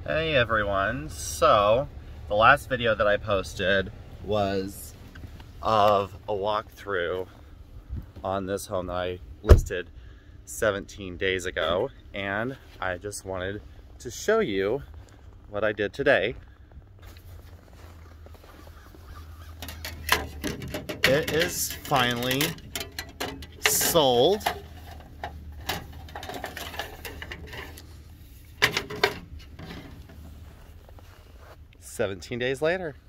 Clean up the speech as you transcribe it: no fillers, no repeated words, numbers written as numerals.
Hey everyone, so the last video that I posted was of a walkthrough on this home that I listed 17 days ago, and I just wanted to show you what I did today. It is finally sold. "17 days later."